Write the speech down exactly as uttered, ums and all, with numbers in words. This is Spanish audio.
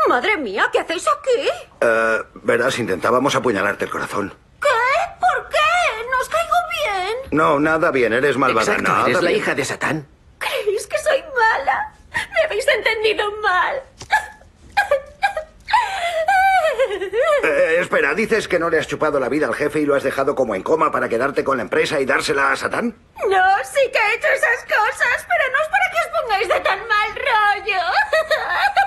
Madre mía, ¿qué hacéis aquí? Uh, verás, intentábamos apuñalarte el corazón. ¿Qué? ¿Por qué? ¿No os caigo bien? No, nada bien, eres malvada. Exacto, Nada eres la bien. hija de Satán. ¿Creéis que soy mala? Me habéis entendido mal. Eh, espera, ¿dices que no le has chupado la vida al jefe y lo has dejado como en coma para quedarte con la empresa y dársela a Satán? No, sí que he hecho esas cosas, pero no es para que os pongáis de tan mal rollo.